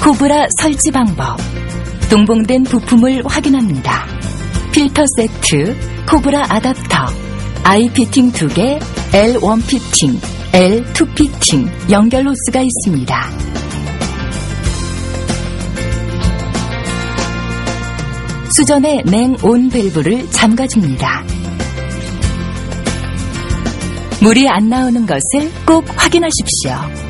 코브라 설치 방법. 동봉된 부품을 확인합니다. 필터 세트, 코브라 아답터, I 피팅 2개, L1 피팅, L2 피팅, 연결 호스가 있습니다. 수전의 냉온 밸브를 잠가줍니다. 물이 안 나오는 것을 꼭 확인하십시오.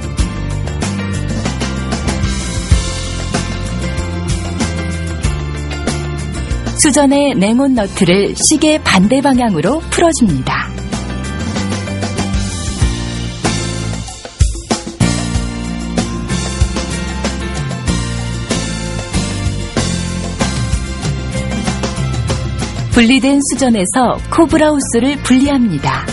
수전의 냉온 너트를 시계 반대 방향으로 풀어줍니다. 분리된 수전에서 코브라 호스를 분리합니다.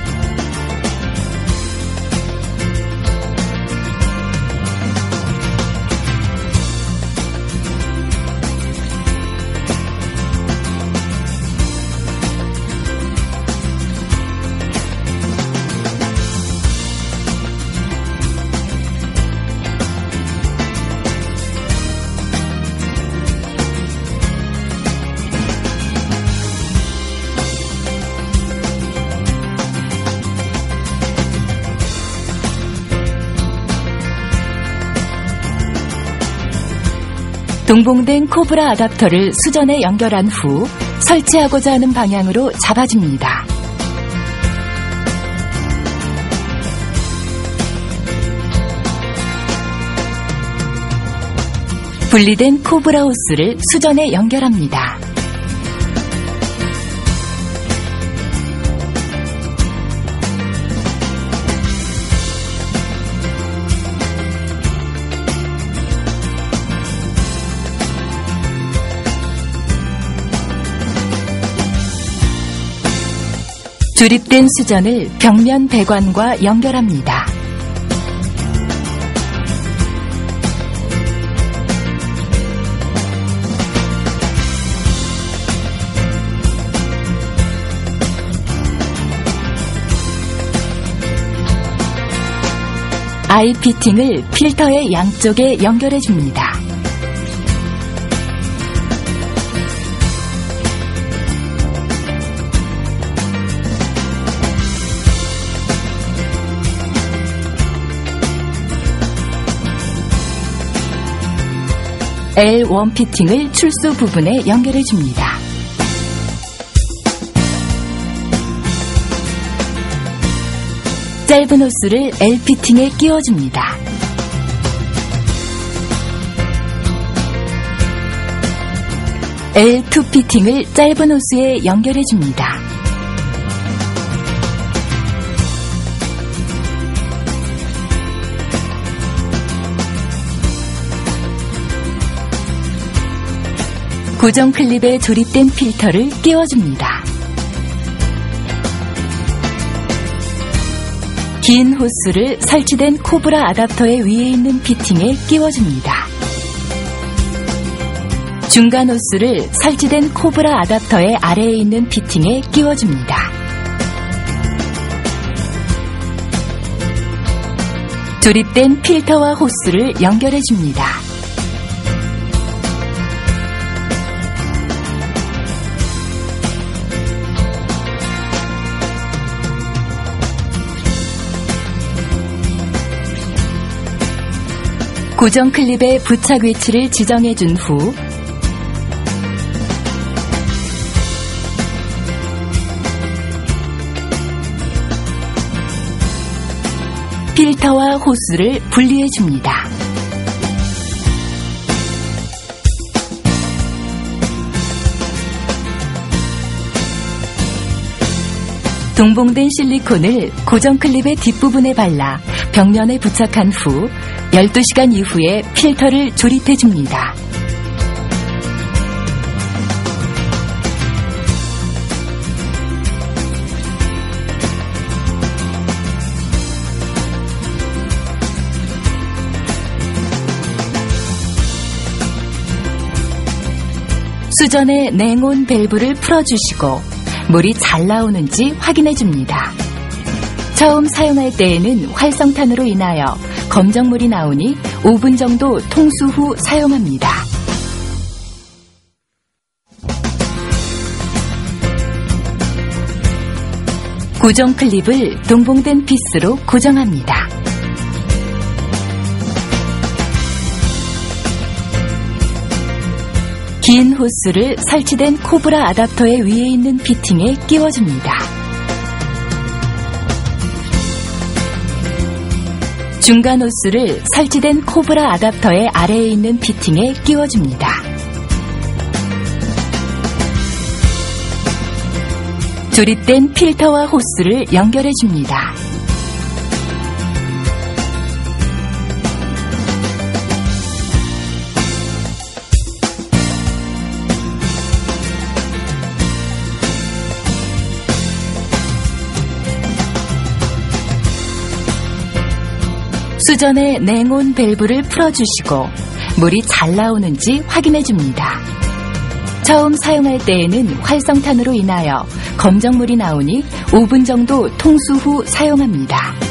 동봉된 코브라 아답터를 수전에 연결한 후 설치하고자 하는 방향으로 잡아줍니다. 분리된 코브라 호스를 수전에 연결합니다. 조립된 수전을 벽면 배관과 연결합니다. I 피팅을 필터의 양쪽에 연결해 줍니다. L1 피팅을 출소 부분에 연결해 줍니다. 짧은 호스를 L 피팅에 끼워줍니다. L2 피팅을 짧은 호스에 연결해 줍니다. 고정 클립에 조립된 필터를 끼워줍니다. 긴 호스를 설치된 코브라 아답터의 위에 있는 피팅에 끼워줍니다. 중간 호스를 설치된 코브라 아답터의 아래에 있는 피팅에 끼워줍니다. 조립된 필터와 호스를 연결해줍니다. 고정 클립의 부착 위치를 지정해 준 후 필터와 호스를 분리해 줍니다. 동봉된 실리콘을 고정 클립의 뒷부분에 발라 벽면에 부착한 후 12시간 이후에 필터를 조립해 줍니다. 수전의 냉온 밸브를 풀어주시고 물이 잘 나오는지 확인해 줍니다. 처음 사용할 때에는 활성탄으로 인하여 검정물이 나오니 5분 정도 통수 후 사용합니다. 고정 클립을 동봉된 피스로 고정합니다. 긴 호스를 설치된 코브라 아답터의 위에 있는 피팅에 끼워줍니다. 중간 호스를 설치된 코브라 아답터의 아래에 있는 피팅에 끼워줍니다. 조립된 필터와 호스를 연결해줍니다. 수전의 냉온 밸브를 풀어주시고 물이 잘 나오는지 확인해줍니다. 처음 사용할 때에는 활성탄으로 인하여 검정물이 나오니 5분 정도 통수 후 사용합니다.